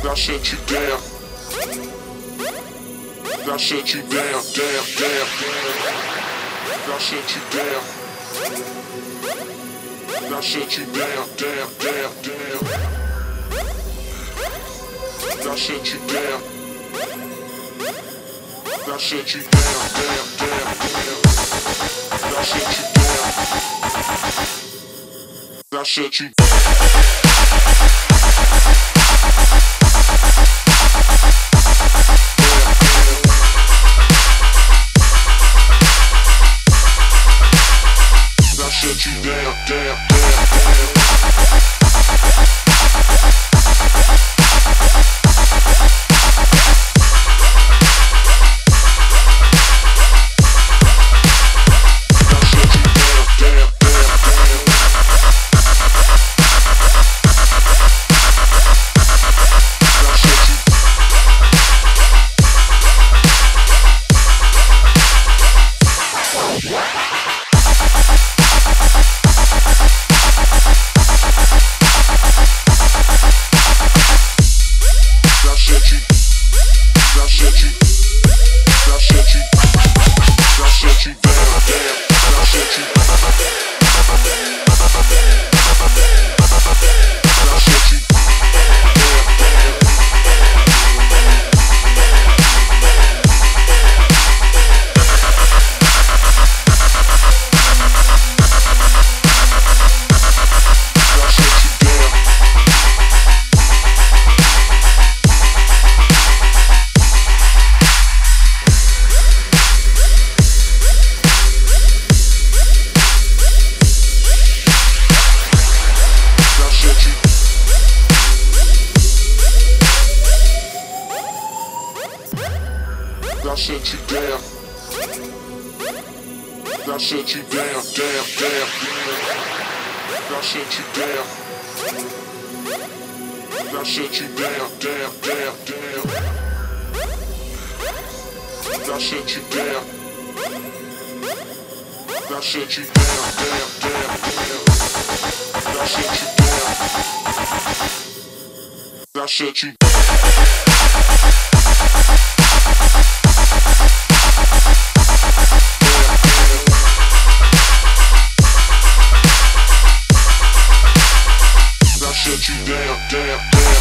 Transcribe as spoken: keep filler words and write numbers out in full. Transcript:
I shut you down. I shut you down, down, down. I shut you down. I shut you down, down, down, down. I shut you down. I shut you down, down, down, down. I shut you down. I shut you down. Shut you down, down, down, down. I shut you down. I shut you down, down, down. I shut you down. I shut you down, down, down, down. I shut you down. I shut you down, down, down, down. I shut you down. I shut you down. Shut you down, down, down.